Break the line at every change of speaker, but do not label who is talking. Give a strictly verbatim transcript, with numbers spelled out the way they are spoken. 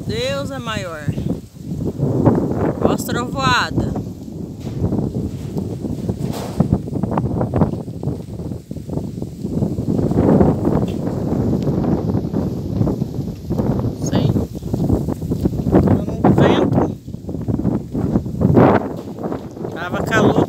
Deus é maior. Ó as trovoadas. Sem um vento. Tava calor.